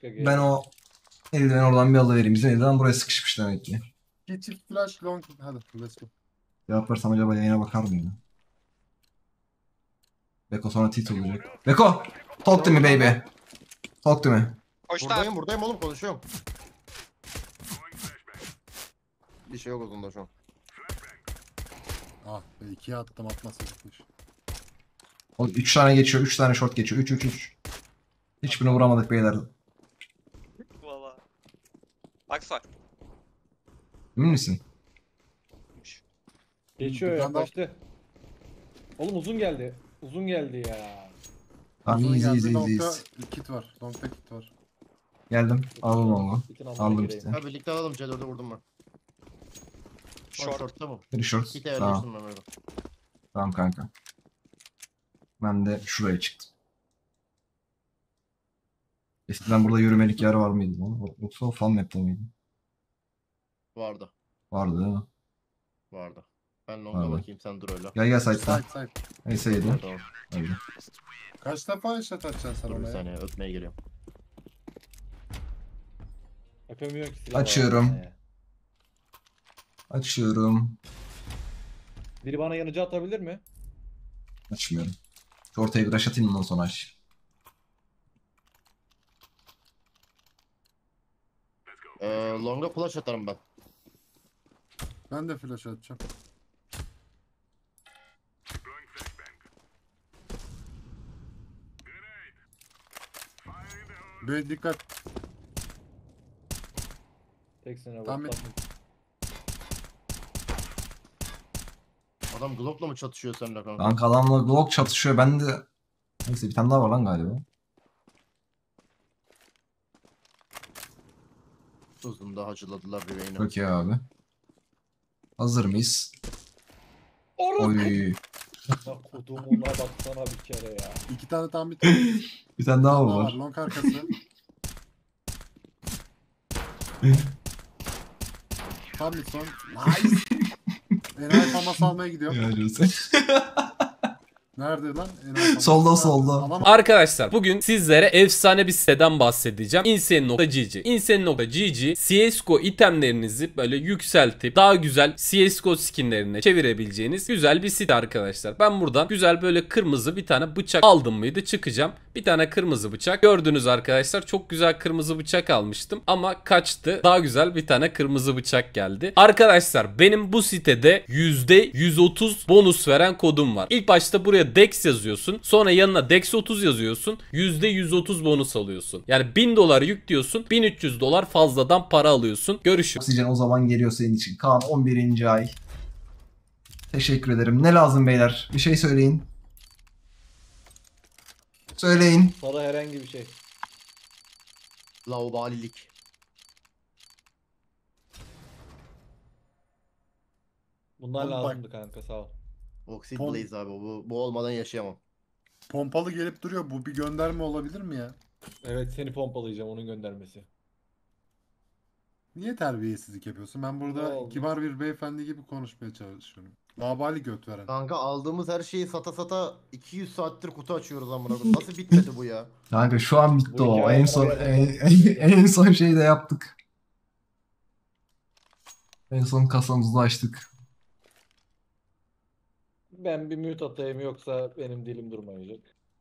Başka Ben geliyor. o elden oradan bir alıvereyim. Bizim elden buraya sıkışmış demek ki. Çift flash long. Hadi let's go. Yaparsam acaba yayına bakar mıyım? Beko sonra tit olacak. Beko! Talk to me baby. Talk to me. Koşlar. Buradayım oğlum, konuşuyorum. Bir şey yok uzunda şu an. Ah be 2'ye attım atmasaydıkmış. 3 tane geçiyor. 3 tane short geçiyor. 3. Hiçbirini vuramadık beyler. Valla. Baksana. Emin misin? Geçiyor, Bir tane daha- yaklaştı. Oğlum uzun geldi. Uzun geldi ya. Tamam Uzun easy geldi, easy long'da easy. kit var. Long'da kit var. Geldim. Aldım onu. Bütün almaya Aldım gireyim. kiti. Ha birlikte alalım, C4'ü vurdum ben. Short. Short'ta bu. Bir short. Kit Tamam. ayarlamıştım ben öyle. Tamam kanka. Ben de şuraya çıktım. Eskiden burada yürümelik yer var mıydı lan? Yoksa o fan map'te miydi? Vardı. Vardı değil mi? Vardı. Ben long'a Vardı. bakayım, sen dur öyle. Gel site'den. Side. Neyse yedi. Tamam. Hadi. Kaç defa eşat atacaksın sen Dur bir ona ya? saniye, öpmeye geliyorum. Yapamıyorum ki silah Açıyorum. var ya. Açıyorum. Biri bana yanıcı atabilir mi? Açmıyorum. Şu ortaya bir rush atayım ondan sonra aç. Long'a flash atarım ben. Ben de flash atacağım. Böyle dikkat. Tek sene Tamam. vur. Adam Glock'la mı çatışıyor seninle kanka? Kanka adamla Glock çatışıyor. Ben de... Neyse bir tane daha var lan galiba. Uzunda hacıladılar bir beyni. Çok iyi abi. Hazır mıyız? Oğlum. Oy. Kodumuna baksana bir kere ya. 2 tane tam bir tane Bir tane daha daha var. var. Long arkası. Tam bir son. Nice. Enayi famas almaya gidiyorum. Ya Jose. Nerede lan? Enayi famas. Solda. Alamam. Arkadaşlar bugün sizlere efsane bir siteden bahsedeceğim. Insane.gg. Insane.gg CSGO itemlerinizi böyle yükseltip daha güzel CSGO skinlerine çevirebileceğiniz güzel bir site arkadaşlar. Ben buradan güzel böyle kırmızı bir tane bıçak aldım mıydı çıkacağım. Bir tane kırmızı bıçak. Gördünüz arkadaşlar çok güzel kırmızı bıçak almıştım ama kaçtı. Daha güzel bir tane kırmızı bıçak geldi. Arkadaşlar benim bu sitede %130 bonus veren kodum var. İlk başta buraya DEX yazıyorsun. Sonra yanına DEX 30 yazıyorsun. %130 bonus alıyorsun. Yani $1000 yüklüyorsun. $1300 fazladan para alıyorsun. Görüşürüz. Oksijen o zaman geliyor senin için. Kaan 11. ay. Teşekkür ederim. Ne lazım beyler? Bir şey söyleyin. Söyleyin. Sana herhangi bir şey. Laubalilik. Bunlar Oğlum bak. lazımdı kanka sağ ol. Oxid Pom- Blaze abi, bu olmadan yaşayamam. Pompalı gelip duruyor. Bu bir gönderme olabilir mi ya? Evet seni pompalayacağım onun göndermesi. Niye terbiyesizlik yapıyorsun? Ben Ne burada oldu? kibar bir beyefendi gibi konuşmaya çalışıyorum. Labali göt veren. Kanka aldığımız her şeyi sata sata 200 saattir kutu açıyoruz amına koyayım. Nasıl bitmedi bu ya? Kanka şu an bitti Bu o. hikaye En son oraya en son şeyi de yaptık. En son kasamızı açtık. Ben bir mute atayım yoksa benim dilim durmayacak.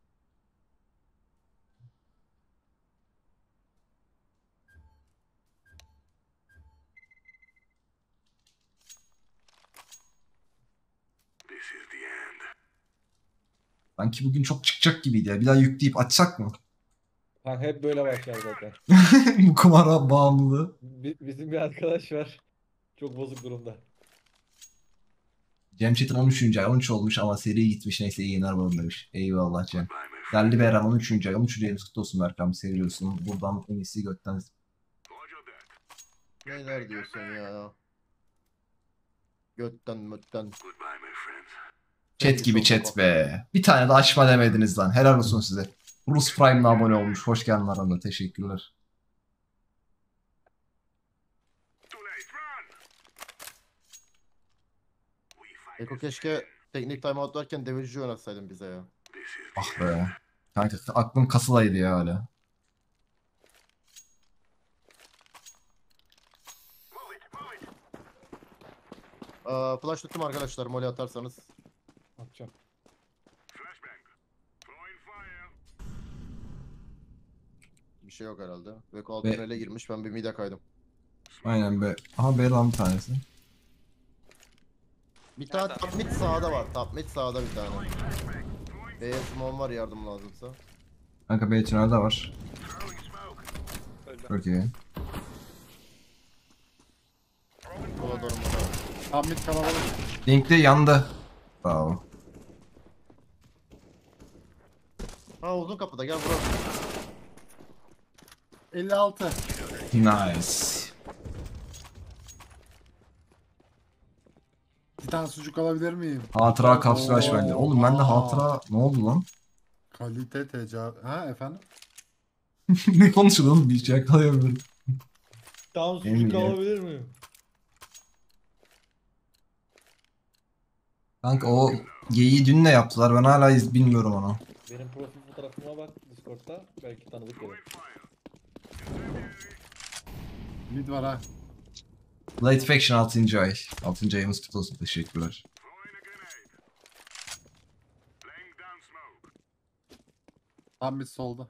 Sanki bugün çok çıkacak gibiydi ya. Bir daha yükleyip açsak mı? Kanka hep böyle başlar zaten. Bu kumara bağımlılığı. Bizim bir arkadaş var. Çok bozuk durumda. Cem Çetin 13. ay 13 olmuş ama seri gitmiş. Neyse iyi yayınlar bakalım demiş. Eyvallah Cem. Derli Beyran 13. ay 13. ayımız kutlu olsun Berkan. Seviyorsun. Buradan en iyisi gökten. Neler diyorsun ya? Götten mötten. Chat gibi chat be. Bir tane de açma demediniz lan. Helal olsun size. Rus Prime'la abone olmuş. Hoş geldin aramda. Teşekkürler. Eko keşke teknik timeout varken devirci oynatsaydın bize ya. Ah be. Kanka aklım kasılaydı ya hala. Flash tuttum arkadaşlar, molly atarsanız. Atacağım. Bir şey yok herhalde. Beko alt tünele girmiş, ben bir mid'e kaydım. Aynen be. Aha B lan bir tanesi. Bir tane Nerede? top mid sağda var. Top mid sağda bir tane. B'ye smoke var, yardım lazımsa. Kanka B tünelde var. Öldü. Çok iyi. Sola doğru bana. Tam mid kalabalık. Linkli yandı. Bravo. Ha uzun kapıda, gel vuralım. 56. Nice. Bir tane sucuk alabilir miyim? Hatıra kapsül aç bence. Oğlum bende hatıra ne oldu lan? Kalite tecavüz. Ha efendim? Ne konuşuyor oğlum? Bir şey yakalayamıyorum. Tam sucuk Emin ya. alabilir miyim? Kanka o geyiği dün de yaptılar. Ben hala bilmiyorum onu. Benim profil fotoğrafıma bak Discord'da. Belki tanıdık gelir. Mid var ha. Late Faction 6. ay. 6. ayımız kutlu olsun. Teşekkürler. Tam mid solda.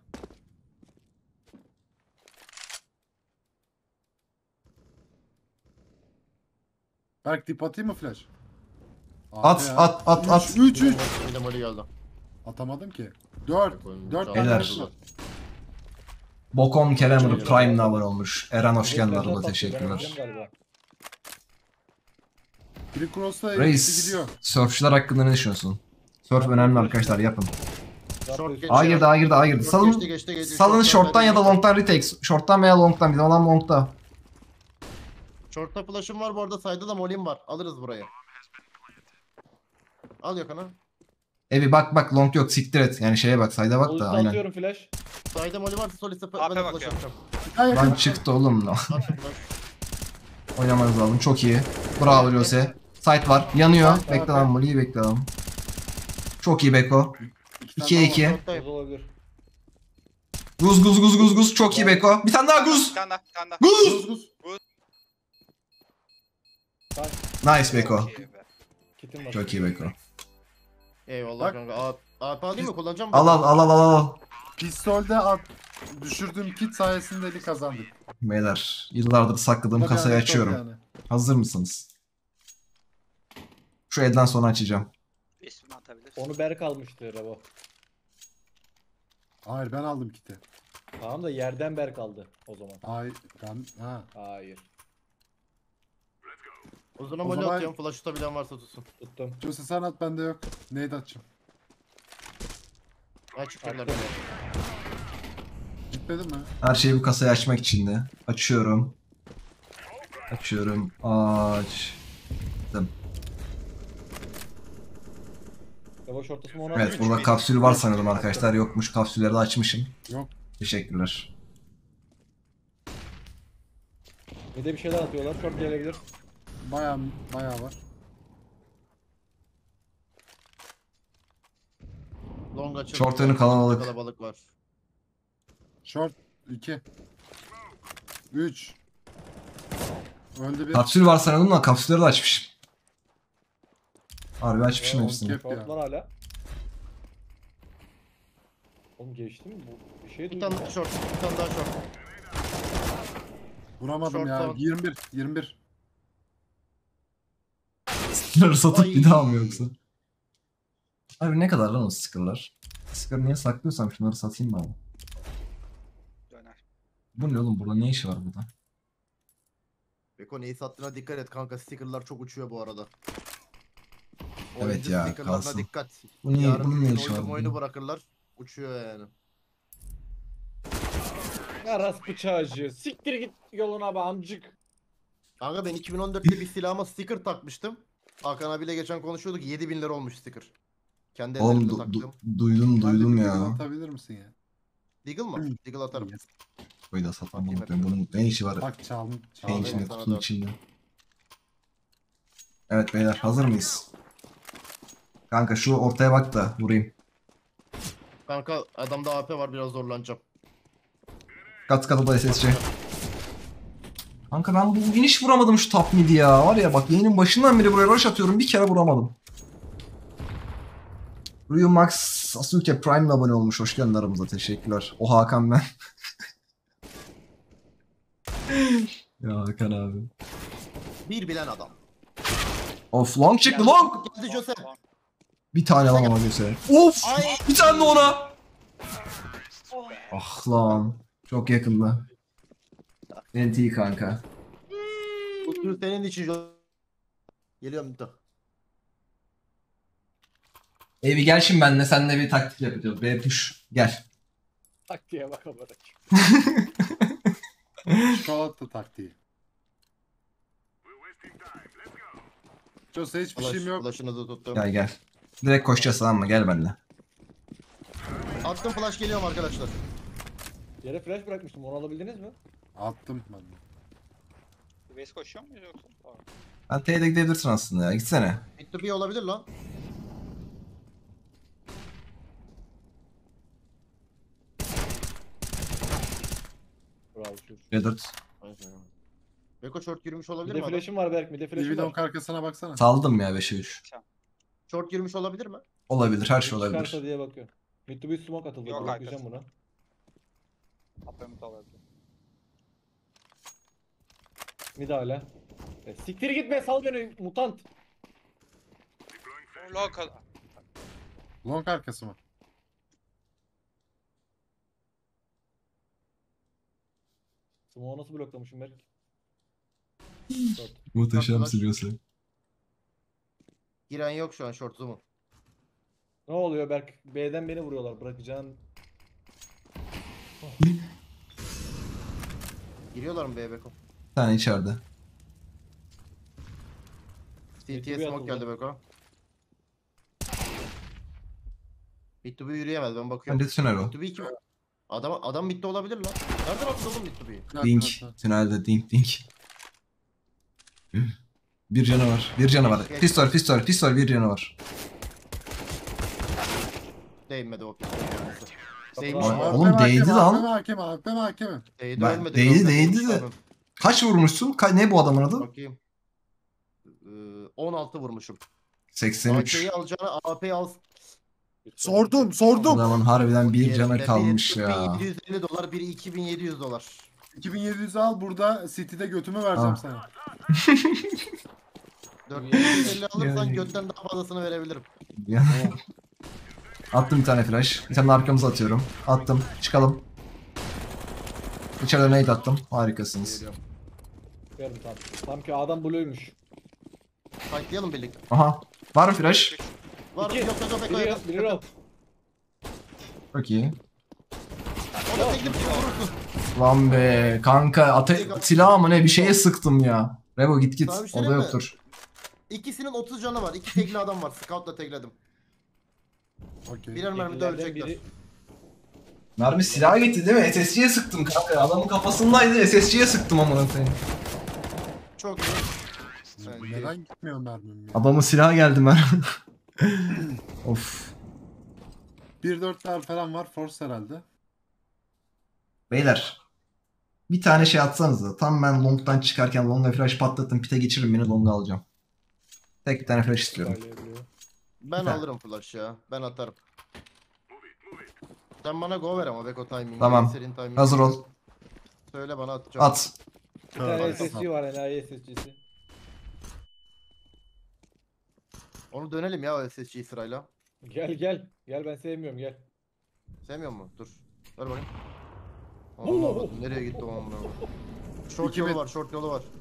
Berk dip atayım mı flash? At ya. at at at. 3 3. Bir de molly geldi. Atamadım ki. 4. 4 Beyler. Bokom Keremer Prime'la abone olmuş. Eren hoş geldin Flash arada attı, ben teşekkürler. atacağım galiba. Biri cross'ta ikisi Reis, gidiyor. surfçular hakkında ne düşünüyorsun? Surf önemli arkadaşlar yapın. Short Short A girdi A girdi A girdi. Salın, geçti. salın short'tan ya da long'tan retake. Short'tan veya long'tan. Bizim olan long'ta. Short'ta flash'ım var bu arada, side'da da molly'm var. Alırız burayı. Al yakana. Evi bak bak long yok siktir et. Yani şeye bak sayda bak Sol da üstte aynen. atıyorum flash. Side'da molly varsa sol üstte ben AP de flash bakıyor. atacağım. Hayır. Lan çıktı oğlum. Attım flash. Oynamanız lazım. Çok iyi. Bravo Lose. Site var. Yanıyor. Site Bekle var. lan Molly'yi bekle lan. Çok iyi Beko. 2'ye 2. Short'tayım. Guz olabilir. Guz. Çok iyi Beko. Bir tane daha guz. Bir tane daha, bir tane daha. Guz. Nice Beko. Çok iyi be. Kitim var. Çok iyi Beko. Eyvallah Bak. kanka. AP alayım mı? Kullanacağım mı? Al. Pistolde at. Düşürdüğüm kit sayesinde eli kazandık. Beyler yıllardır sakladığım Bu da bir kasayı anekdot açıyorum. yani. Hazır mısınız? Şu elden sonra açacağım. İsmini atabilir. Onu Berk almıştı Rabo. Hayır ben aldım kiti. Tamam da yerden Berk aldı o zaman. Hayır ben ha. Hayır. Uzuna O molly zaman- atıyorum. Flash tutabilen varsa tutsun. Tuttum. Jose sen at bende yok. Neydi atacağım? Açıklarlar. Attım. Gitmedin mi? Her şeyi bu kasayı açmak için de. Açıyorum. Açtım. Rabo short'ta mı onu Evet atayım? burada kapsül var sanırım arkadaşlar. Yokmuş kapsülleri de açmışım. Yok. Teşekkürler. Bir de bir şeyler atıyorlar. Short gelebilir. Bayağı var. Long açıldı. Short önü kalabalık. Kalabalık var. Short 2. 3. Öldü bir. Kapsül var sanırım da kapsülleri de açmışım. Harbi açmışım Ya, hepsini. on cap. Short var hala. Oğlum geçti mi bu? Bir şey Bir duydum. tane daha short. Bir tane daha short. Vuramadım Short ya. down. 21. Sticker'ları satıp Ay. bir daha mı yoksa? Abi ne kadar lan o sticker'lar? Sticker niye saklıyorsam şunları satayım bari. Döner. Bu ne oğlum burada ne işi var burada? Beko neyi sattığına dikkat et kanka. Sticker'lar çok uçuyor bu arada. Evet Oyuncu ya, sticker'larına kalsın. dikkat. Bu niye, Yarın bunun bir ne gün işi var oyunu burada? bırakırlar. Uçuyor yani. Aras bıçağcı. Siktir git yoluna be amcık. Kanka ben 2014'te bir silahıma sticker takmıştım. Hakan abiyle geçen konuşuyorduk. 7.000 lira olmuş sticker. Kendi Oğlum ellerimle taktım. duydum Bende bir ya. deagle atabilir misin ya? Deagle mı? Deagle atarım. Yes. Koyu da satam Bakayım, unutmayın. Bunun ne işi var? Bak çaldım. Şeyin Çaldım. içinde, sana kutunun da. içinde. Evet beyler hazır mıyız? Kanka şu ortaya bak da vurayım. Kanka adamda AP var, biraz zorlanacağım. Kat da SSC. Kanka ben bugün hiç vuramadım şu top midi ya. Var ya bak yayının başından beri buraya rush atıyorum. Bir kere vuramadım. Ryu Max Sasuke Prime'le abone olmuş. Hoş geldin aramıza. Teşekkürler. O Hakan ben. Ya Hakan abi. Bir bilen adam. Of long çıktı long. Geldi Jose. Bir tane lan ama göster. Of Ay. bir tane de ona. Ah lan. Çok yakında. NT kanka. Bu tür senin için Jose. Geliyorum bir Evi gel şimdi benimle seninle bir taktik yapacağız. B push. Gel. Taktiğe bak amına. Çikolata taktiği. Jose hiçbir şeyim yok. Flash'ını da tuttum. Gel gel. Direkt koşacağız tamam mı? Gel benimle. Attım flash geliyorum arkadaşlar. Yere flash bırakmıştım. Onu alabildiniz mi? Attım ben. Base koşuyor muyuz yoksa? Aa, Ben T'de gidebilirsin aslında ya. Gitsene. Mid to B olabilir lan. Bravo çocuk. C4. Beko short girmiş olabilir Bir mi de adam? flash'im var Berk. Bir de flash'im Lividon var. arkasına baksana. Saldım ya 5'e 3. Short girmiş olabilir mi? Olabilir. Her şey Çıkarsa olabilir. diye bakıyorum. Mid to be smoke atıldı. Yok, Bloklayacağım arkası. bunu. Apemut olabilir. Mid hala. Siktir gitme sal beni mutant. Local. Long arkası mı? Smoke'u nasıl bloklamışım Berk? Short. Muhteşem Arkadaş. siliyorsa. Giren yok şu an short zoom'un. Ne oluyor Berk? B'den beni vuruyorlar. Bırakacağın. Giriyorlar mı B'ye Beko? Bir tane içeride. CT'ye Mid to B smoke atıldı. geldi Beko. Mid to B yürüyemez ben Ben bakıyorum. de tünel o. Mid to B kim? Adam mid to olabilir lan. Nereden attın oğlum mid to B'yi? Dink. Tünelde dink dink. Bir canavar. Bir canavar. Pistol pistol pistol bir canavar. Değmedi o. Kapı Değmiş var. mi? Oğlum değdi lan. Hakem. Değdi Ben- ölmedi. değdi, Görmedim, değdi vurmuş de. adamı. Kaç vurmuşsun? Ne bu adamın adı? Bakayım. 16 vurmuşum. 83. AK'yi alacağına AP'yi al. Sordum. Adamın harbiden bir canı Yerinde kalmış biri ya. 750 dolar, biri 2700 dolar. 2700 al burada City'de götümü vereceğim Al. sana. 4750 alırsan Yani- götten daha fazlasını verebilirim. Ya. Attım bir tane flash. Bir tane arkamıza atıyorum. Attım. Çıkalım. İçeride nade attım. Harikasınız. Verdim tam. Tam ki adam blue'ymuş. Fightlayalım birlikte. Aha. Var mı flash? Var İki. yok yok Biri yok. biri roll. Çok iyi. O da teklif gibi vurursun. Lan be kanka silah mı ne bir şeye sıktım ya. Revo git git. Sana bir şey O da diyeyim mi? yoktur. İkisinin 30 canı var. İki tekli adam var. Scout'la tekledim. Okey. Birer mermi Teklilerden dövecekler. biri- Mermi silaha gitti değil mi? SSG'ye sıktım kanka. Adamın kafasındaydı. SSG'ye sıktım amına koyayım. Çok iyi. Evet, Neden gitmiyor mermim ya? Adamın silahı geldi ben. Of. 1.4'ler falan var. Force herhalde. Beyler. Bir tane şey atsanıza. Tam ben long'dan çıkarken long'a flash patlattım. Pite geçirin beni long'a alacağım. Tek bir tane flash istiyorum. Parlayabiliyor. Ben Güzel. alırım flash ya. Ben atarım. Sen bana go ver ama Beko timing. Tamam. Senin timing. Hazır ol. Söyle bana atacağım. At. Bir tane SSG var enayi SSG'si. Onu dönelim ya o SSG sırayla. Gel gel. Gel ben sevmiyorum gel. Sevmiyor mu? Dur. Ver bakayım. Oo. Anlamadım. Nereye gitti o amına? Short İki yolu met- var, short yolu var.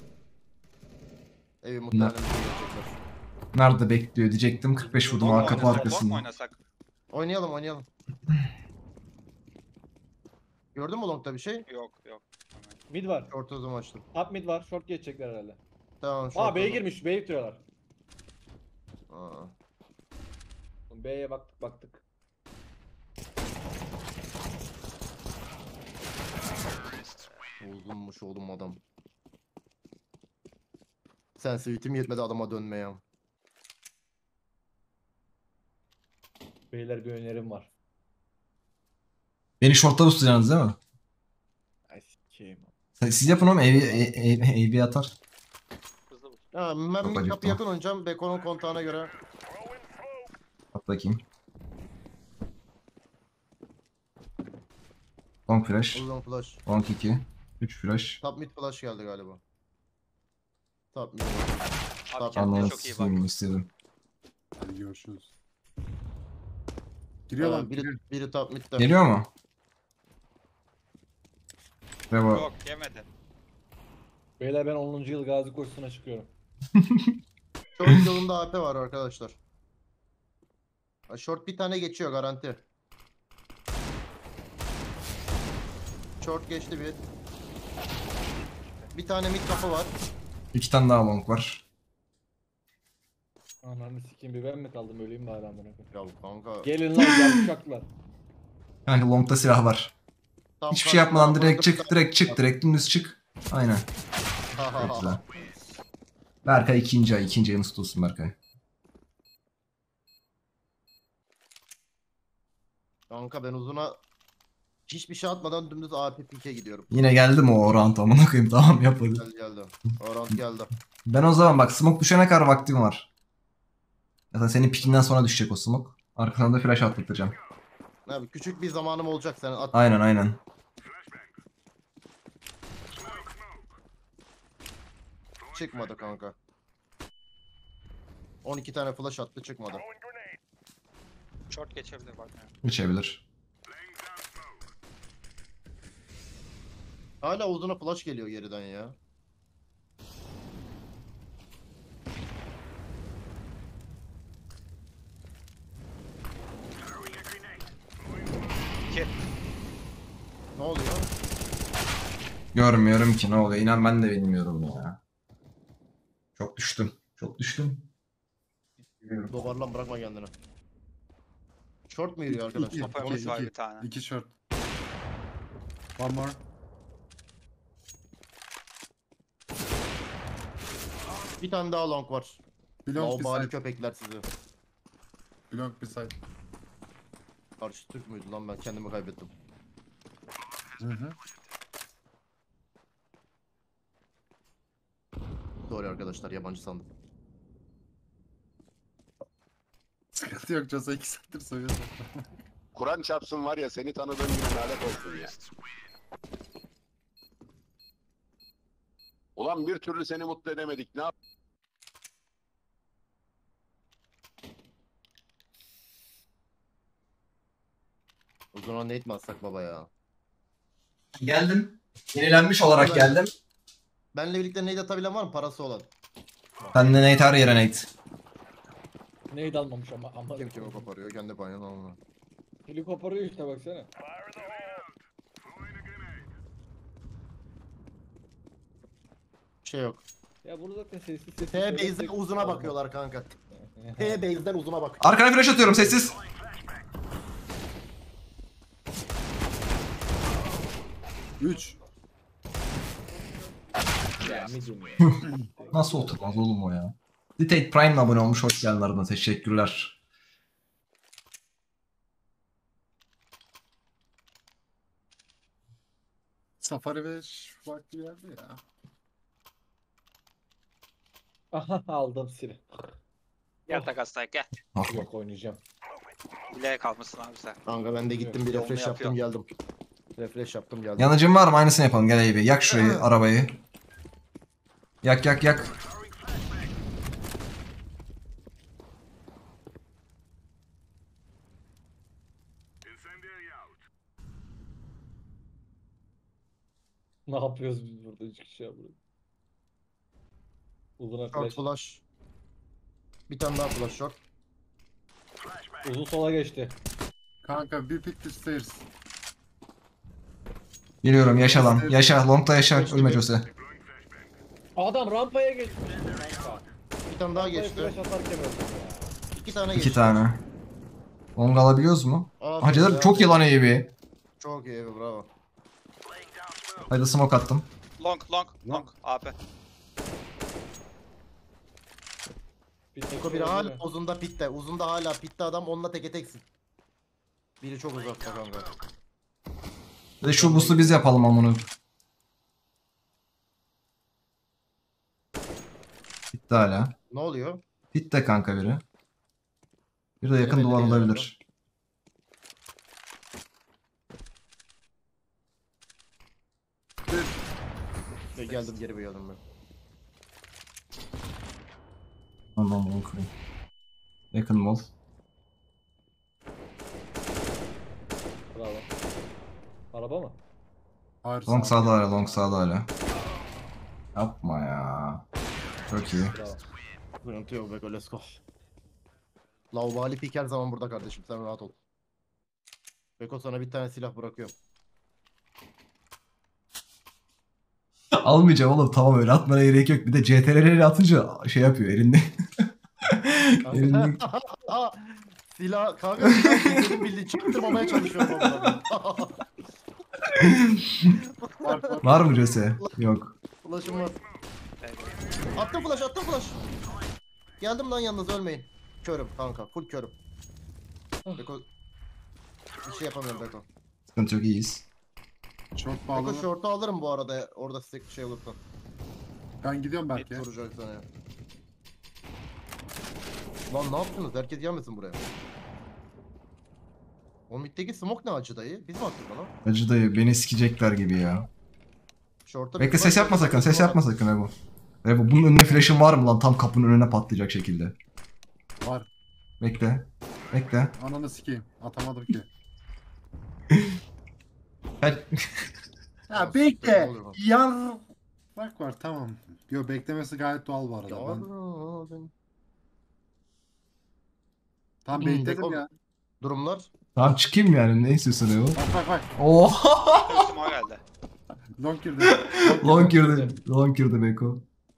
Evi muhtemelen bir şey gelecekler. Nerede bekliyor diyecektim. 45 vurdum Long kapı oynasak, long arkasında. oynasak. Oynayalım, oynayalım. Gördün mü long'da bir şey? Yok yok. Mid var. Short hızımı açtım. Top mid var. Short geçecekler herhalde. Tamam short. Aa B'ye hızım. girmiş. B'ye bitiriyorlar. Aa. B'ye baktık. Uzunmuş oğlum adam. Sensitivity'm yetmedi adama dönmeye. Beyler bir önerim var. Beni shortta tutacaksınız değil mi? Ay sikeyim. Siz yapın oğlum AB atar. Hızlı vur. Ya, ben Çok mid kapı acıktım. yakın oynayacağım. Beko'nun kontağına göre. At bakayım. Long flash. Uzun flash. Long 2. 3 flash. Top mid flash geldi galiba. Top mid. Abi Tamam, kendine Anladım çok iyi bak. sizin istedim. Hadi görüşürüz. Giriyor lan. Biri, Giriyor. biri top mid'de. Geliyor mu? Bravo. Yok yemedi. Beyler ben 10. yıl gazi koşusuna çıkıyorum. Short yolunda AP var arkadaşlar. Ha, short bir tane geçiyor garanti. Short geçti bir. Bir tane mid kapı var. 2 tane daha long var. Ananı sikeyim, bir ben mi kaldım, öleyim bari amına koyayım. Ya kanka. Gelin lan gel uçaklar. Yani long'da silah var. Tam Hiçbir şey yapmadan karşısında direkt çık, direkt çık, direkt dümdüz çık. Aynen. Çok güzel. Berkay ikinci ay, ikinci ayımız tutulsun Berkay. Kanka ben uzuna hiçbir şey atmadan dümdüz AP pick'e gidiyorum. Yine geldi mi o round amına koyayım, tamam yaparız. Geldi. Orant geldi. Ben o zaman bak smoke düşene kadar vaktim var. Zaten senin pikinden sonra düşecek o smoke. Arkasına da flash atlatacağım. Abi küçük bir zamanım olacak senin. At. Aynen aynen. Çıkmadı kanka. 12 tane flash attı çıkmadı. Short geçebilir bak. Geçebilir. Hala uzuna flash geliyor geriden ya. İki. Ne oluyor? Görmüyorum ki ne oluyor. İnan ben de bilmiyorum ya. Çok düştüm. Çok düştüm. Bilmiyorum. Dobarlan bırakma kendini. Short mu yürüyor arkadaşlar? İki. Kapağımız var iki. bir tane. 2 short. One more. Bir tane daha long var. Belong Laubali beside. köpekler sizi. Belong beside. Karşı Türk müydü lan, ben kendimi kaybettim. Hı hı. Doğru arkadaşlar, yabancı sandım. Sıkıntı yok Casa 2 saattir söylüyorsun. Kur'an çarpsın var ya, seni tanıdığım gün lanet olsun ya. Ulan bir türlü seni mutlu edemedik. Ne yap? Uzuna nate mi atsak baba ya? Geldim. Yenilenmiş olarak geldim. Benle birlikte nade atabilen var mı, parası olan? Sen de Nate her yere Nate. Neydi almamış ama. Kim kimi koparıyor, kendi payını alma. Heli koparıyor işte baksana. Bir şey yok. Ya bunu zaten sessiz sessiz. T-base'den uzuna bakıyorlar kanka. T-base'den uzuna bak. Arkana flash atıyorum sessiz. Üç. Ya medium ya. Nasıl oturmaz oğlum o ya? Dictate Prime'le abone olmuş. Hoş geldin ardından. Teşekkürler. Safari ve farklı bir yerde ya. Aha aldım siri. Gel takaslayık gel. Yok oynayacağım. Bileğe kalmışsın abi sen. Kanka ben de gittim bir Yolunu refresh yaptım yapıyor. geldim. Refresh yaptım geldim. Yanıcım var mı? Aynısını yapalım. Gel abi. Yak şurayı, arabayı. Yak yak yak. Ne yapıyoruz biz burada, hiç kişi yapıyoruz. Uzuna Short flash. flash. Bir tane daha flash short. Uzun sola geçti. Kanka bir pick the stairs. Geliyorum. Yaşa lan. Yaşa. Long'da yaşa. Ölme Jose. Adam rampaya geçmiş. Kanka. Bir tane daha Rampaya geçti. flash atarken öldüm ya. 2 tane geçti. 2 tane. Long alabiliyoruz mu? Aferin Hacılar ya. çok yılan abi. Çok iyi bravo. Hadi smoke attım. Long. AP. Eko biri hala uzunda pitte. Uzunda hala pitte adam, onunla teke teksin. Biri çok uzakta kanka. Ve şu boost'u biz yapalım amına. Bitti hala. Ne oluyor? Bitti kanka biri. Bir de yakın belli duvar değil olabilir. Geldim geri bir geldim ben. Ondan bunu kırayım. Yakın mol. Bravo. Araba mı? Hayır, Long sağ- sağda hala, long sağda hala. Yapma ya. Çok iyi. Bravo. Sıkıntı yok Beko, let's go. Laubali pik her zaman burada kardeşim, sen rahat ol. Beko sana bir tane silah bırakıyorum. Almayacağım oğlum, tamam öyle atmana gerek yok. Bir de CTRL'leri atınca şey yapıyor elinde. elinde. Silah kanka, silah bildiğin bildiğin çıktırmamaya çalışıyorum onları. Var mı CS? Yok. Flash'ım var. Attım flash, attım flash. Geldim lan, yalnız ölmeyin. Körüm kanka, full körüm. Beko bir şey yapamıyorum Beko. Sıkıntı yok, iyiyiz. Çok Beko pahalı. short'u alırım bu arada, orada size şey olursa. Ben gidiyorum belki. Vuracak sana ya. Lan ne yaptınız? Herkes gelmesin buraya. O middeki smoke ne acı dayı? Biz mi attık ona? Acı dayı beni sikecekler gibi ya. Short'ta Bekle, bir ses flash yapma atacak, sakın, ses smoke yapma sakın Ebo. Ebo bunun önüne flash'ın var mı lan, tam kapının önüne patlayacak şekilde. Var. Bekle. Bekle. Ananı sikeyim. Atamadım ki. Gel. Ya Ne bekle. oluyor lan? Yar. Bak var tamam. Yo beklemesi gayet doğal bu arada. Ya Ben ben... tam Hmm, bekledim Beko- ya. Durumlar. Tamam çıkayım yani, ne istiyorsun Ebo? Bak bak. Oha! Üstüme o geldi. Long girdi. Long girdi. Long girdi Beko.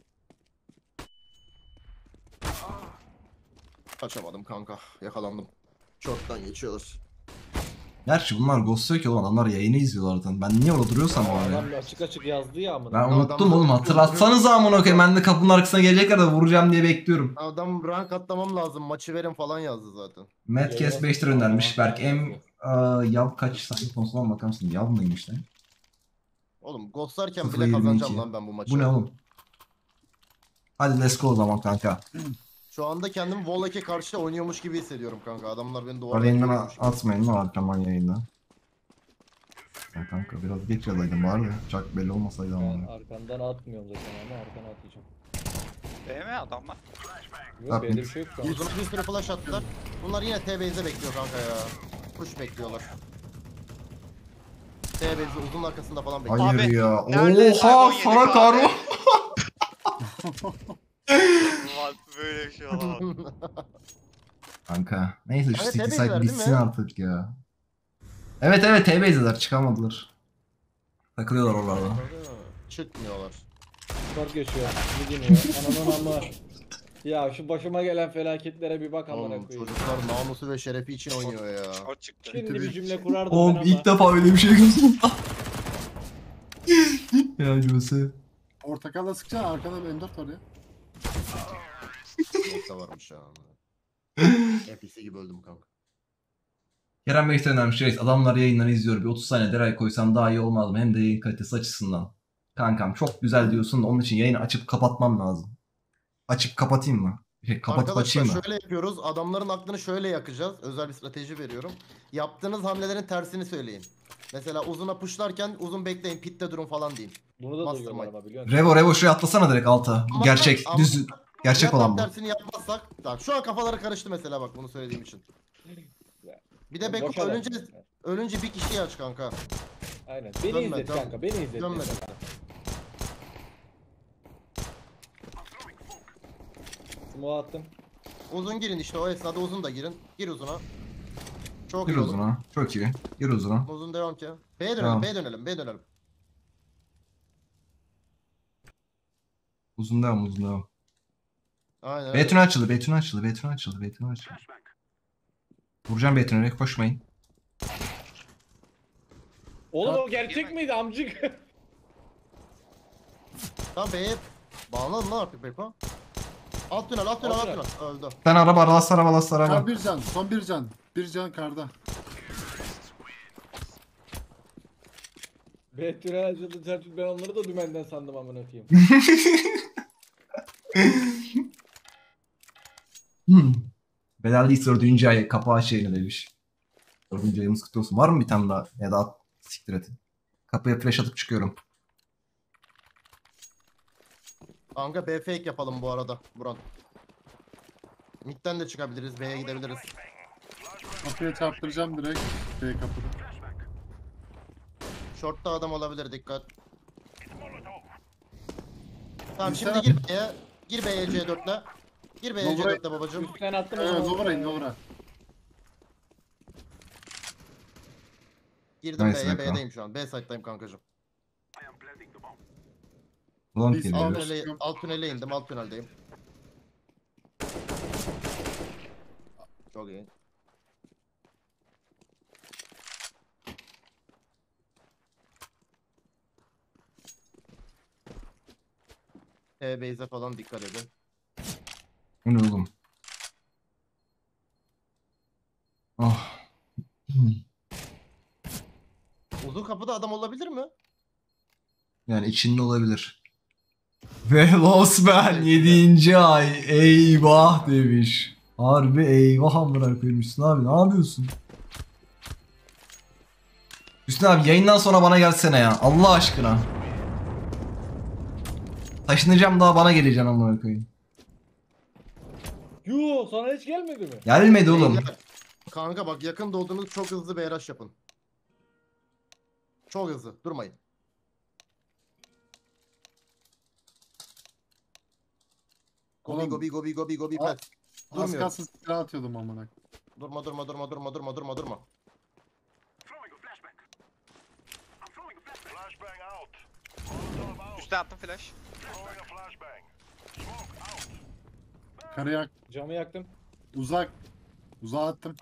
Kaçamadım kanka. Yakalandım. Short'tan geçiyorlar. Gerçi bunlar ghostluyor ki oğlum, adamlar yayını izliyorlar zaten. Ben niye orada duruyorsam var Adam ya. açık açık yazdı ya amına. Ben Adam- unuttum oğlum, hatırlatsanız amına koyayım, ben de kapının arkasına gelecekler de vuracağım diye bekliyorum. Adam rank atlamam lazım. Maçı verin falan yazdı zaten. Madcast 5 lira öndermiş. Berk Yav kaç sayı konusuna bakar mısın? Yav neymiş lan? Oğlum ghostlarken bile 0.22. kazanacağım lan ben bu maçı. Bu ne oğlum? Hadi let's go o zaman kanka. Şu anda kendimi Volek'e karşı oynuyormuş gibi hissediyorum kanka. Adamlar beni duvardan Yayından görüyormuş. atmayın mı arkamdan yayından? Ya kanka biraz geç yalaydım bari de. Çok belli olmasaydı ama. Ben arkandan atmıyorum zaten ama arkana atacağım. Değil mi adamlar? Yok Tabii. böyle bir şey yok şu an. Uzun bir sürü flash attılar. Bunlar yine T-base'de bekliyor kanka ya. Push bekliyorlar. T-base'de uzun arkasında falan bekliyor. Hayır Abi, ya. neredeyse Oha 17 sana abi. karo. Ulan böyle bir şey olamaz. Kanka. Neyse şu Kanka, 8 T-base'ler saat değil bitsin mi? artık ya. Evet evet T-base'deler, çıkamadılar. Takılıyorlar oralarda. Çıkmıyorlar. Short geçiyor. Bir deniyor. Ananın ama. Ya şu başıma gelen felaketlere bir bak amına Oğlum koyayım. çocuklar namusu ve şerefi için oynuyor ya. O çıktı. Şimdi bir cümle kurardım ben Oğlum ama. ilk defa öyle bir şey gördüm. Ya Jose. Ortakalla sıkacaksın arkada bir M4 var ya. Nokta varmış ya. NPC gibi öldüm kanka. Kerem Bey önermiş reis. Adamlar yayınları izliyor. Bir 30 saniye deray koysam daha iyi olmaz mı? Hem de yayın kalitesi açısından. Kankam çok güzel diyorsun da onun için yayını açıp kapatmam lazım. Açıp kapatayım mı? Kapatıp Arkadaşlar açayım mı? şöyle yapıyoruz. Adamların aklını şöyle yakacağız. Özel bir strateji veriyorum. Yaptığınız hamlelerin tersini söyleyin. Mesela uzuna pushlarken uzun bekleyin, pitte durun falan deyin. Bunu da Mastermind. duyuyorum ama biliyor musun? Revo şuraya atlasana direkt alta. Ama- Gerçek, ama- düz, gerçek Ya olan tam bu. tersini yapmazsak. Tamam, şu an kafaları karıştı mesela bak bunu söylediğim için. Bir de Beko Boş adam ölünce, yani. ölünce bir kişiyi aç kanka. Aynen. Beni Dönme, izlet dönme. kanka. Beni izlet. Dönme. Smoke attım. Uzun girin işte, o esnada uzun da girin. Gir uzuna. Çok Gir iyi olur. uzuna. Çok iyi. Gir uzuna. Uzun devam ki. B'ye dönelim, Tamam. B'ye dönelim, B'ye dönelim. Uzun devam, uzun devam. Aynen öyle. Beytun açıldı, Beytun açıldı, Beytun açıldı, Beytun açıldı. Vuracağım Beytun'a, koşmayın. Oğlum Ya- o gerçek miydi amcık? Tamam B'ye bağlanın lan artık Beko. Alt tünel, alt tünel, Alt alt tünel. tünel. Öldü. Sen araba, araba. Kar bir can. Son bir can. Bir can karda. Betüre açıldı çarçur, ben onları da dümenden sandım amına koyayım. Bedelliyiz 4. ay kapağı şeyini demiş. 4. ayımız kutlu olsun. Var mı bir tane daha? Ya da at, siktir et. Kapıya flash atıp çıkıyorum. Kanka B fake yapalım bu arada Buran. Mid'den de çıkabiliriz, B'ye gidebiliriz. Kapıya çarptıracağım direkt. B kapıda. Short'ta adam olabilir, dikkat. Tamam Güzel. şimdi gir B'ye. Gir B'ye C4'le. Gir B'ye Lower'a- C4'le babacım. Üstten attım Evet, ama. Lower'a in, Lower'a. Girdim Nice, B'ye, Beko. B'deyim şu an. B site'dayım kankacım. Long Biz geliyor. aldık. Alt tünele indim, alt tüneldeyim. Çok iyi. Base'e falan dikkat edin. Bu ne oğlum? Oh. Uzun kapıda adam olabilir mi? Yani içinde olabilir. Ve Losman 7. ay eyvah demiş. Harbi eyvah amına koymuşsun abi, ne yapıyorsun? Hüsnü abi yayından sonra bana gelsene ya Allah aşkına. Taşınacağım, daha bana geleceksin amına koyayım. Yoo, sana hiç gelmedi mi? Gelmedi oğlum. Beyler, kanka bak yakın doğdunuz, çok hızlı bir rush yapın. Çok hızlı, durmayın. Gobi Oğlum, gobi gobi gobi gobi Aa, pet. Az Durmuyorum. kalsın silah atıyordum amına. Durma durma durma durma durma durma durma. Üstten attım flash. Karıyak Camı yaktım. uzak. Uzağa attım.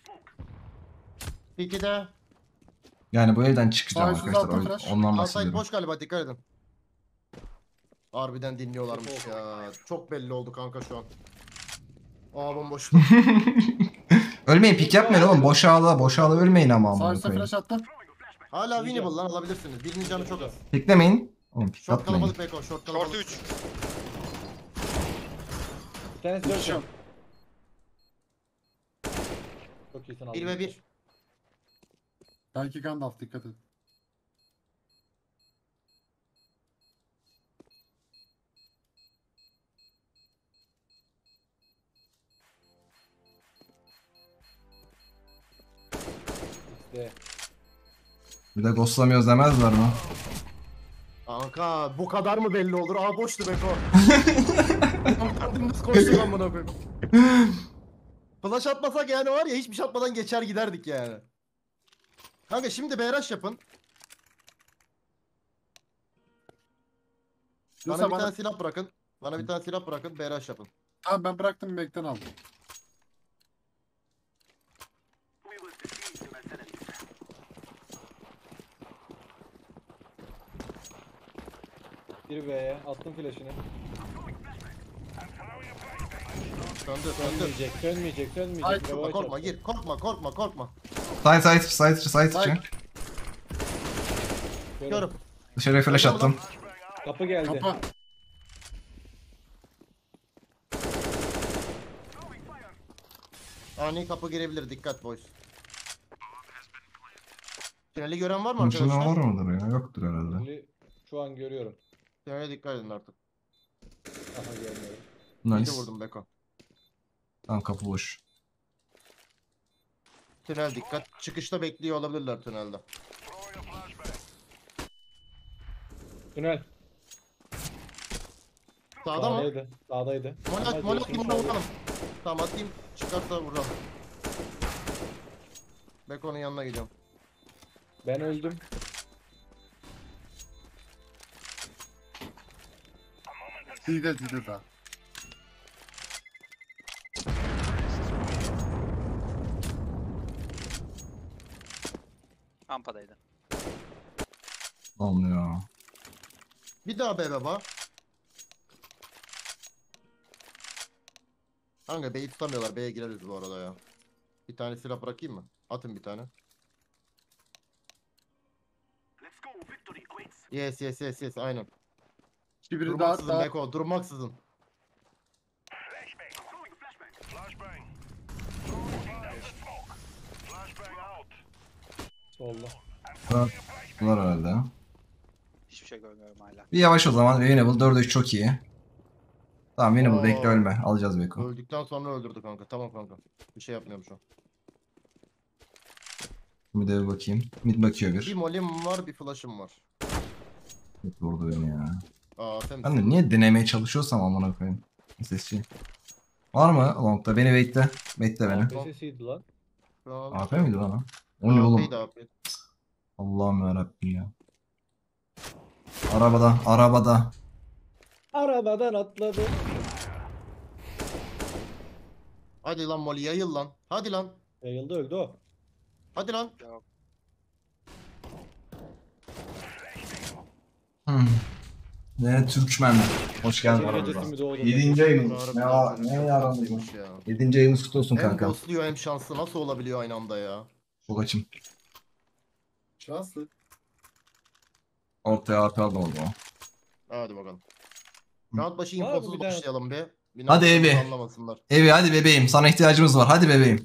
Peki de Yani bu evden çıkacağım Sağ üst arkadaşlar. uzatma flash. Ondan outside bahsediyorum. boş galiba, dikkat edin. Harbiden dinliyorlarmış ya. Çok belli oldu kanka şu an. Aa bomboş. Ölmeyin, pik yapmayın oğlum. Boşağla ölmeyin ama Sağ amına üstte koyayım. flash attım. Hala winnable lan, alabilirsiniz. Birinin canı çok az. Piklemeyin. Oğlum pik Short atmayın. kalabalık Beko, short Short kalabalık. 3. Bir tanesi 4 Şu. Çok iyisin 1 ve 1. Belki Gandalf, dikkat et. İşte. Bir de ghostlamıyoruz demezler mi? Kanka bu kadar mı belli olur? Aa boştu Beko. Dümdüz koştuk amına koyayım. Flash atmasak yani var ya, hiçbir şey atmadan geçer giderdik yani. Kanka şimdi BRH yapın. Bana Yoksa bir bana... tane silah bırakın. Bana bir tane silah bırakın, BRH yapın. Tamam, ben bıraktım, Mac'ten aldım. Bir B'ye attım flash'ını. Söndür. Sönmeyecek. Ay, Korkma korkma, gir. Korkma. Side içi. Görüm. Dışarıya flash attım. Kapı geldi. Kapa. Ani kapı girebilir, dikkat boys. Tüneli gören var mı Konuşulan arkadaşlar? var mıdır ya? Yoktur herhalde. Şimdi şu an görüyorum. Tünele dikkat edin artık. Aha görmüyorum. Bir de Nice. vurdum Beko. Tamam, kapı boş. Tünel dikkat. Çıkışta bekliyor olabilirler tünelde. Tünel. Sağda mı? Sağdaydı. Mola Ama mola diyorsun mola solda. vuralım. Tamam atayım. Çıkarsa vuralım. Beko'nun yanına gidiyorum. Ben öldüm. Zide daha. Rampadaydı. Olmuyor. Bir daha be baba. Kanka B'yi tutamıyorlar. B'ye gireriz bu arada ya. Bir tane silah bırakayım mı? Atın bir tane. Yes aynen. Biri daha Durmaksızın daha. Beko, durmaksızın. Solda. Bunlar herhalde. Hiçbir şey görmüyorum hala. Bir yavaş o zaman. Winnable 4-3 çok iyi. Tamam Winnable Oo. bekle ölme. Alacağız Beko. Öldükten sonra öldürdü kanka. Tamam kanka. Bir şey yapmıyorum şu an. Bir de bir bakayım. Mid bakıyor Bir bir. molim var, bir flash'ım var. Mid vurdu beni ya. Aa, temiz. Ben de niye denemeye çalışıyorsam amına koyayım. SSC. Var mı long'da? Beni bekle. Bekle beni. PSS'iydi lan. Şu an- AP miydi lan o? O ne oğlum? AP'ydi, AP. Allah'ım yarabbim ya. Arabada. Arabadan atladı. Hadi lan Molly, yayıl lan. Hadi lan. Yayıldı öldü o. Hadi lan. Yok. Ne Türkmen. Hoş geldin Gece aramıza. gecesi mi doğdu? 7. ayımız. Harbiden Ne çok yaramıymış. şanslıymış ya. 7. ayımız kutlu olsun Hem kanka. ghostluyor hem şanslı. Nasıl olabiliyor aynı anda ya? Çok açım. Şanslı. Ortaya AP aldım o zaman. Hadi bakalım. Round başı Var mı infosuz bir daha? başlayalım be. Bir Hadi noktadan Evi. Anlamasınlar. Evi hadi bebeğim. Sana ihtiyacımız var. Hadi bebeğim.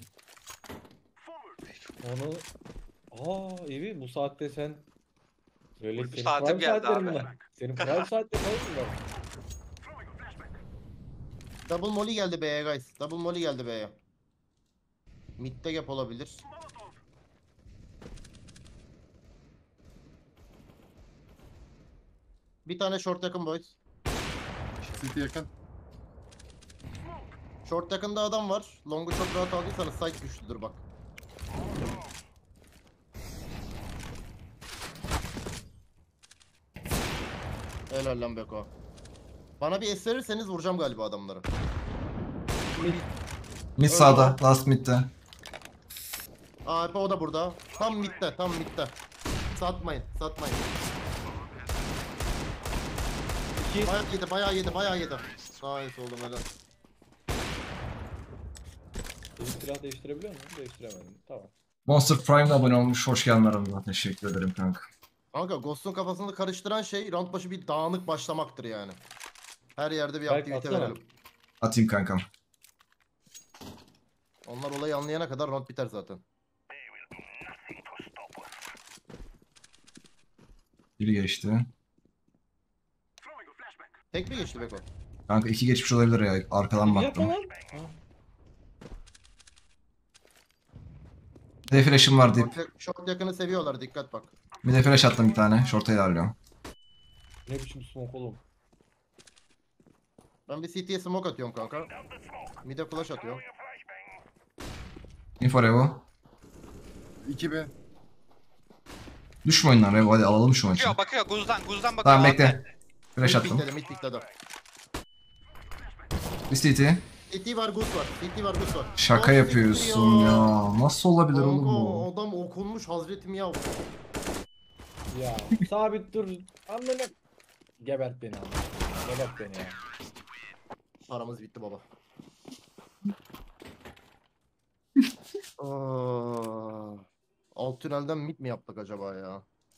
Onu... Evi bu saatte sen... Böyle Bu senin saatim prime geldi saatlerin abi. bunlar. Senin prime saatlerin ne bunlar? Double molly geldi B'ye guys. Double molly geldi B'ye. Mid'de gap olabilir. Bir tane short yakın boys. City yakın. Short yakında adam var. Long'u çok rahat aldıysanız site güçlüdür bak. Helal lan Beko. Bana bir es verirseniz vuracağım galiba adamları. Mid sağda. Last mid'de. AP o da burada. Tam midde, tam midde. Satmayın, satmayın. İki. Bayağı yedi, bayağı yedi, bayağı yedi. Nice oğlum helal. Benim silah değiştirebiliyor musun? Değiştiremedim. Tamam. Monster Prime'da abone olmuş. Hoş geldin aramıza. Teşekkür ederim kanka. Kanka Ghost'un kafasını karıştıran şey round başı bir dağınık başlamaktır yani. Her yerde bir Berk, aktivite atsana. verelim. Atayım kankam. Onlar olayı anlayana kadar round biter zaten. Biri geçti. Tek mi geçti Beko? Kanka 2 geçmiş olabilir ya. Arkadan Yapma baktım. lan. Ha. Bir de flash'ım var deyip. Short yakını seviyorlar, dikkat bak. Bir de flash attım bir tane. Short'a ilerliyorum. Ne biçim smoke oğlum. Ben bir CT'ye smoke atıyorum kanka. Mid'e flash atıyorum. Info Revo. 2B. Düşme oyundan Revo. Hadi alalım şu maçı. Bakıyor. Guzdan bakıyor. Tamam abi. bekle. Flash Mid attım. pikledi, mid pikledi. Bir CT. CT var, Gus var. CT var, Gus var. Şaka Nasıl yapıyorsun ya. Nasıl olabilir oğlum Kanka bu? adam okunmuş Hazretim ya. Ya sabit dur. Amına. Gebert beni ama. Gebert beni ya. Paramız bitti baba. Aa, alt tünelden mid mi yaptık acaba ya?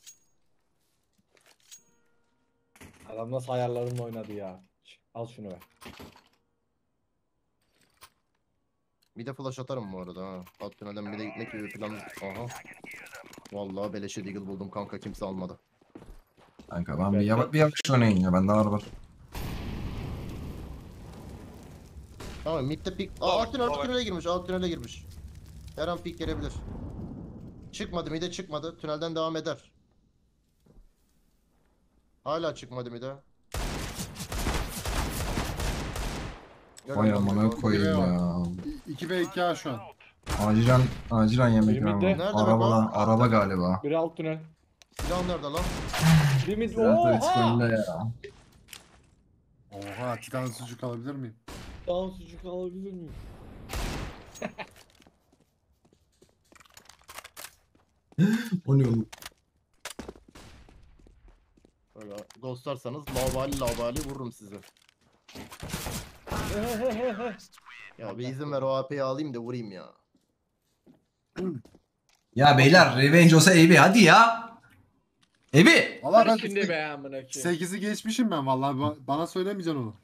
Adam nasıl ayarlarımla oynadı ya. Al şunu ver. Mid'e flash atarım bu arada ha. Alt tünelden mid'e gitmek gibi bir plan. Aha. Vallahi beleşe deagle buldum kanka, kimse almadı. Kanka ben bir yavaş oynayın ya. Bende var. Tamam mid'de pick. Alt tünele girmiş, alt tünele girmiş. Her an pick gelebilir. Çıkmadı mid'e, çıkmadı. Tünelden devam eder. Hala çıkmadı mid'e. Vay amına koyayım ya. 2B 2A şu an. Acilen yemek Benim var. de- Nerede Araba galiba. Biri alt tünel. Silah nerede lan? Bir mid. Biraz da risk Oha! önünde ya. Oha 2 tane sucuk alabilir miyim? Daha sucuk alabilir miyim? O ne oğlum? Böyle ghostlarsanız lavali vururum sizi. Ya bir izin ver, o AP'yi alayım da vurayım ya. Ya beyler Revenge olsa Ebi hadi ya. Ebi. Valla ben Şimdi be amına koyayım. 8'i geçmişim ben vallahi bana söylemeyeceksin onu.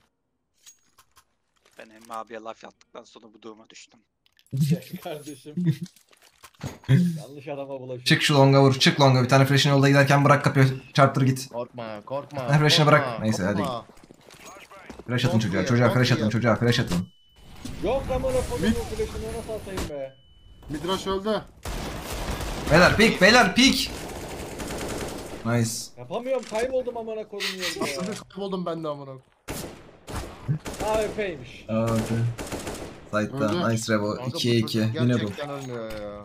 Ben Emre abiye laf yaptıktan sonra bu duruma düştüm. Kardeşim. Yanlış adama bulaşıyor. Çık şu longa vur. Çık longa. Bir tane flash'ın yolda giderken bırak kapıyı. Çarptır git. Korkma. Ha, flash'ını korkma, bırak. Neyse, hadi korkma. Flash atın çocuğa. Çocuğa flash atın. Çocuğa flash atın. Yok amına kodumun flash'ını nasıl atayım be? Midrash öldü. Beyler peek. Beyler peek. Nice. Yapamıyorum, kayboldum amına kodum yolda ya. Şimdi kayboldum ben de amına. AWP'ymiş. Okay. Side'da. Öldü. Nice Revo. Kanka bu 2'ye 2. çocuk Yine bu. gerçekten ölmüyor ya.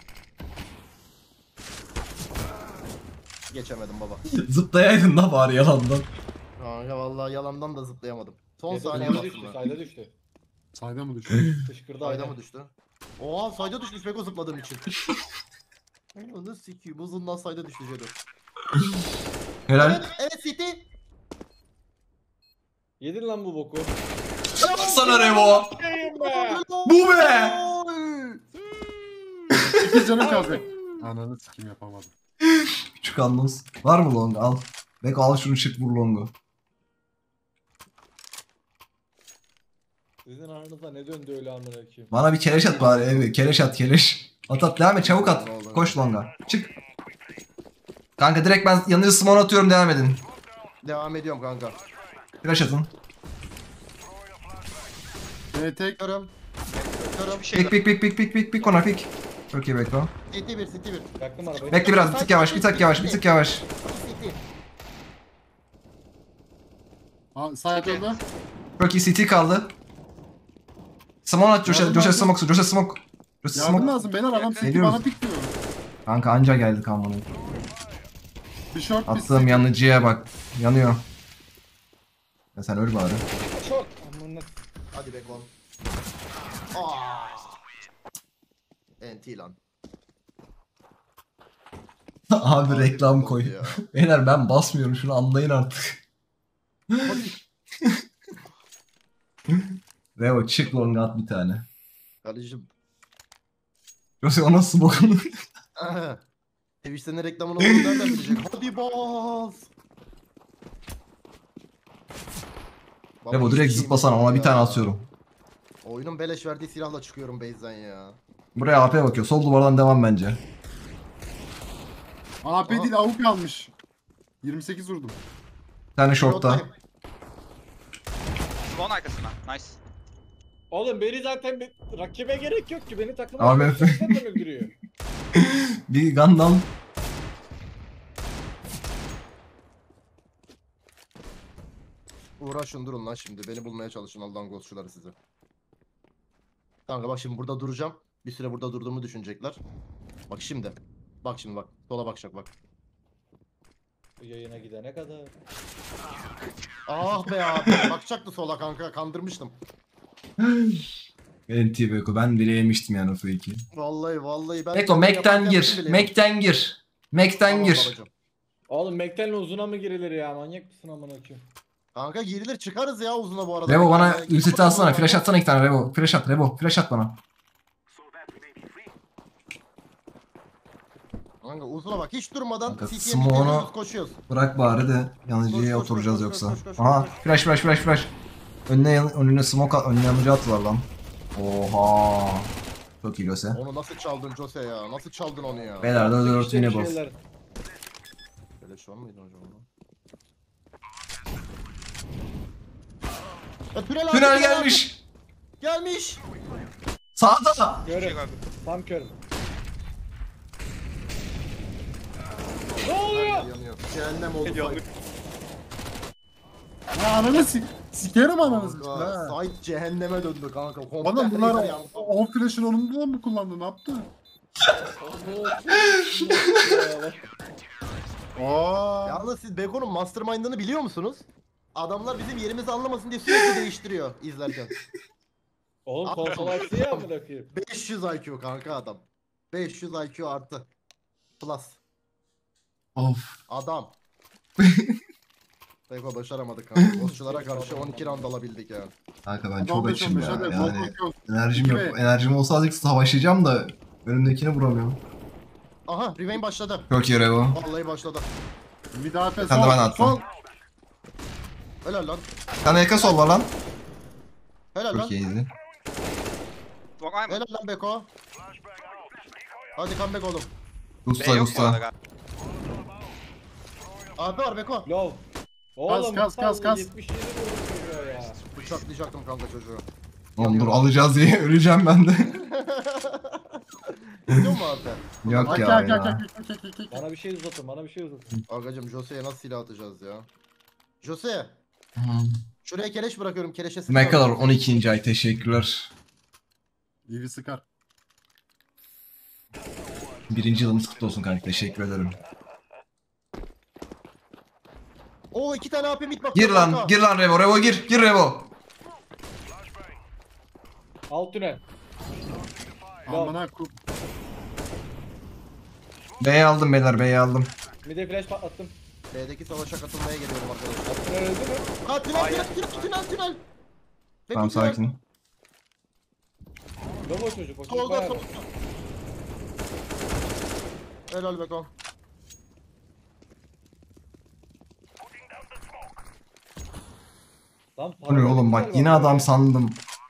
Geçemedim baba. Zıplayaydın da bari yalandan. Kanka vallahi yalandan da zıplayamadım. Son Sayda saniye düştü, bastım ben. sayda düştü. Sayda mı düştü? Fışkırdı Sayda aynen. mı düştü? Oha sayda düşmüş Beko zıpladığım için. Onu sikiyim uzundan sayda düştü Cedo. Helal. Evet City. Yedin lan bu boku. Sana Revo. Yiyeyim be. Bu be. Oy! 8 canım kaldı. Ananı sikim yapamadım. Küçük anons. Var mı long? Al. Bek al şunu çık vur longu. Sizin aranızda ne döndü öyle amına koyayım? Bana bir keleş at bari evi. Keleş at keleş. At devam et çabuk at. Koş longa. Çık. Kanka direkt ben yanıcı smoke atıyorum devam edin. Devam ediyorum kanka. Flash atın. Tek Körüm. Körüm. Bir şey Pik ona pik. Çok iyi Beko. City 1 City 1. Yaktım arabayı. Bekle biraz bir tık yavaş bir tık yavaş bir tık yavaş. City. Sayda öldü. Çok iyi CT kaldı. Smoke at Josh'a. Josh'a smoke. Josh'a smoke. Josh'a Yardım smoke. lazım beyler adam siki Geliyoruz. bana pikliyor. Kanka anca geldik amına. Bir short bir Attığım sik. yanıcıya bak. Yanıyor. Ya sen öl bari. Çok. Amına. Hadi Beko. Aa. Enti lan. Abi reklam Hadi koy. ya. Beyler ben basmıyorum şunu anlayın artık. Revo çık longa at bir tane. Kardeşim. Yoksa o nasıl bokunu? Twitch'te ne reklamını olduğunu nereden bilecek? Hadi bas. Baba, Revo direkt hiçbir zıplasana şeyim ona yok bir tane ya. atıyorum. Oyunun beleş verdiği silahla çıkıyorum base'den ya. Buraya AP'ye bakıyor. Sol duvardan devam bence. AP değil AWP almış. 28 vurdum. Bir tane short'ta. Yottayım. Spawn arkasına. Nice. Oğlum beni zaten rakibe gerek yok ki. Beni takıma Abi- öldürüyor. Bir Gundam. Uğraşın durun lan şimdi. Beni bulmaya çalışın Allah'ın ghostçuları size. Kanka bak şimdi burada duracağım. Bir süre burada durduğumu düşünecekler. Bak şimdi. Bak şimdi bak. Sola bakacak bak. Bu yayına gidene kadar. Ah be abi. Bakacaktı sola kanka. Kandırmıştım. NT Beko ben bile yemiştim yani o fake'i. Vallahi ben... Beko Mac'ten yaparken gir. bile Mac'ten gir. Mac'ten Tamam gir. babacım. Oğlum Mac'tenle uzuna mı girilir ya? Manyak mısın amına koyayım? Kanka girilir çıkarız ya uzuna bu arada. Revo bana Yani- ulti atsana. Flash atsana iki tane Revo. Flash at Revo. Flash at bana. Kanka uzuna bak hiç durmadan Kanka, CT'ye smoke'unu- gidiyoruz koşuyoruz. Bırak bari de yanıcıya Koş, koş, oturacağız koş, yoksa. koş, koş, koş, Aha koş. flash. Önüne smoke at, önüne yanıcı attılar lan. Oha. Çok iyi Lose. Onu nasıl çaldın Jose ya? Nasıl çaldın onu ya? Beyler 4 İşte yine bir bas. şeyler. Böyle şu an mıydı hocam? Ya, tünel abi, Tünel abi. gelmiş. Gelmiş. Sağda. Bir şey Görüm. gördüm. Tam körüm. Ne oluyor? Yanıyor. Cehennem oldu. Yanıyor. Ya ananı sikerim ananı sikim Kanka, ha. site cehenneme döndü kanka. Komple Bana bunlar herifler yandı. o flash'ın onunda mı kullandı ne yaptı? Aa. Yalnız siz Beko'nun mastermind'ını biliyor musunuz? Adamlar bizim yerimizi anlamasın diye sürekli değiştiriyor izlerken. Oğlum konsol açtı ya amına koyayım. 500 IQ kanka adam. 500 IQ artı. Plus. Of. Adam. Beko başaramadık kanka. Bossçulara karşı 12 round alabildik yani. Kanka ben çok açım ya. hadi, Yani bakıyoruz. enerjim yok. Evet. Enerjim olsa azıcık savaşacağım da önümdekini vuramıyorum. Aha Remain başladı. Çok iyi Revo. Vallahi başladı. Müdafaa Sen de ben attım. sol. Helal lan. Bir tane yakın sol var lan. Helal lan. Çok iyiydi. Long var mı? Helal lan Beko. Hadi comeback oğlum. Gusta Gusta. AP var Beko. Low. Oğlum Kas. 77 vuruyor ya. Bıçaklayacaktım kanka çocuğu. Oğlum dur alacağız diye öleceğim ben de. Biliyor musun AP? Yok Ak, ya ak, ya. ak, ak, ak, ak, ak. Bana bir şey uzatın, bana bir şey uzatın. Agacım Jose'ye nasıl silah atacağız ya? Jose. Şuraya keleş bırakıyorum. Keleşe silah Ne kadar atıyorum. 12. ay teşekkürler. İyi bir sıkar. Birinci yılımız kutlu olsun kanka teşekkür ederim. Oo 2 tane AP mid bak. Gir lan gir lan Revo Revo gir Revo. Alt tünel. Amına ku... B'yi aldım beyler B'yi aldım. Mide flash patlattım. B'deki savaşa katılmaya geliyorum arkadaşlar. Alt tünel öldü mü? Ha tünel. Beko, Tamam tünel. sakin. Lobo çocuk, o çocuk Solda bayağı. solda. Helal Beko. Lan Bu ne oğlum bak yine adam sandım.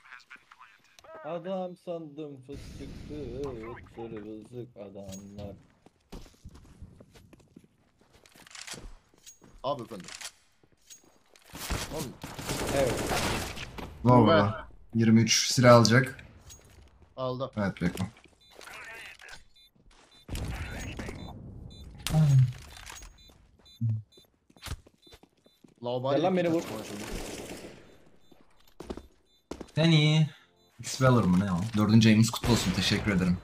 Adam sandım fıstıktı, kırmızık adamlar. Abi efendim. Oğlum, Evet. Ne oldu? 23 silah alacak. aldı. Evet Beko. Laubali. Gel lan beni vur. Danny. X-Valor mı ne o? 4. ayımız kutlu olsun teşekkür ederim.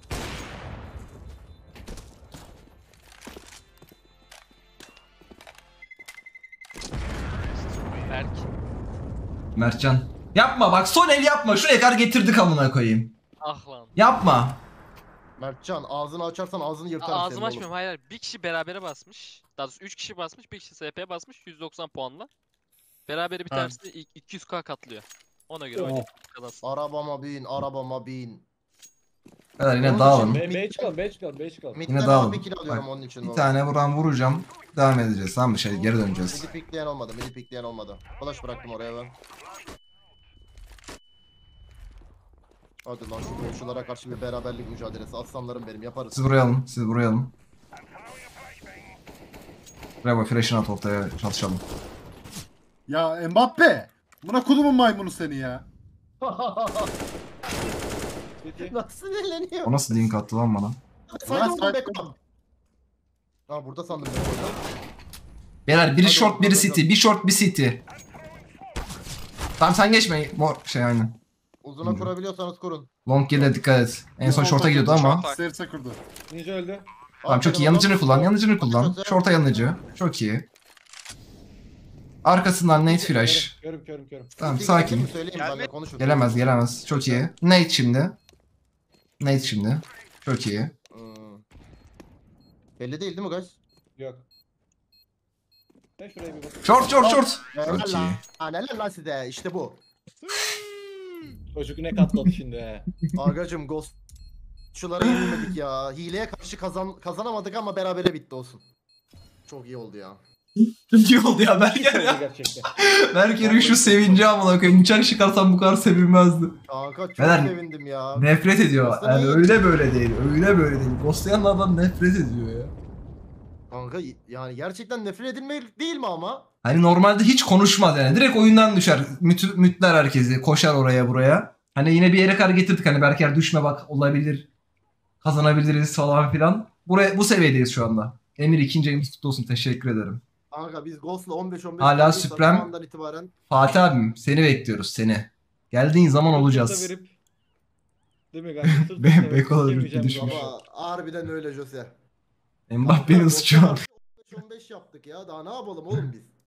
Berk. Mertcan. Yapma bak son el yapma şuraya kadar getirdik amına koyayım. Ah lan. Yapma. Mertcan ağzını açarsan ağzını yırtarım senin Ağzımı oğlum. açmıyorum. Hayır. Bir kişi berabere basmış. Daha doğrusu 3 kişi basmış. Bir kişi SP basmış. 190 puanla. Berabere bir Ha. tanesi de 200k katlıyor. Ona göre oynayın. Kazansın. Arabama bin. Beyler yine Onun dağılın. için- B'ye çıkalım, B'ye çıkalım, B'ye çıkalım. Mid'den dağılın. AP kill alıyorum Bak, onun için. Bir baba. tane buradan vuracağım. Devam edeceğiz tamam mı? Geri döneceğiz. Midi pikleyen olmadı. Flash bıraktım oraya ben. Hadi lan şu komşulara karşı bir beraberlik mücadelesi. Aslanlarım benim yaparız. Siz buraya alın. Siz buraya alın. Bravo flash'ını at ortaya çalışalım. Ya Mbappe! Buna kodumun maymunu seni ya. Peki. Nasıl eğleniyor? O nasıl link attı lan bana? Sayın oğlum Lan, Beckham. Ha burada sandım ben orada. Beyler biri Hadi short oğlum, biri hadi city. Bir short bir city. Tamam sen geçme. Mor şey aynı. Uzuna kurabiliyorsanız kurun. Long gele dikkat et. En son short'a gidiyordu ama. Serse kurdu. Ninja öldü. Tamam çok iyi. Yanıcını kullan. Yanıcını kullan. Short'a yanıcı. Çok iyi. Arkasından Nate flash. Körüm. Tamam sakin. Söyleyeyim ben de konuşun. Gelemez. Çok iyi. Nate şimdi. Çok iyi. Hmm. Belli değil mi guys? Yok. Ben şuraya bir bakayım. Short. Çok Helal iyi. lan. Ha helal lan size işte bu. Çocuk ne katladı şimdi he. Agacım ghost. Şulara yenilmedik ya. Hileye karşı kazanamadık ama berabere bitti olsun. Çok iyi oldu ya. İyi oldu ya Berker Oldu ya. gerçekten. Berker'in şu sevinci amına koyayım. Bıçak çıkarsam bu kadar sevinmezdi. Kanka çok Beyler, sevindim ya. Nefret ediyor. Aslında Yani iyi. öyle böyle değil. Ghostlayan adam nefret ediyor ya. Kanka yani gerçekten nefret edilmek değil mi ama? Hani normalde hiç konuşmaz yani. Direkt oyundan düşer. Mütler herkesi. Koşar oraya buraya. Hani yine bir yere kadar getirdik. Hani Berker düşme bak olabilir. Kazanabiliriz falan filan. Bu seviyedeyiz şu anda. Emir 2. ayımız kutlu olsun. Teşekkür ederim. Kanka biz Ghost'la 15-15 Hala kaldıysak Supreme. o andan itibaren Fatih abim seni bekliyoruz seni. Geldiğin zaman olacağız. Sırtı verip- Değil mi kanka? Sırtı Be- verip Beko'la yemeyeceğim birlikte bu düşmüş. ama. ama harbiden öyle Jose. Mbappe'nin suçu. 15 yaptık ya daha ne yapalım oğlum biz?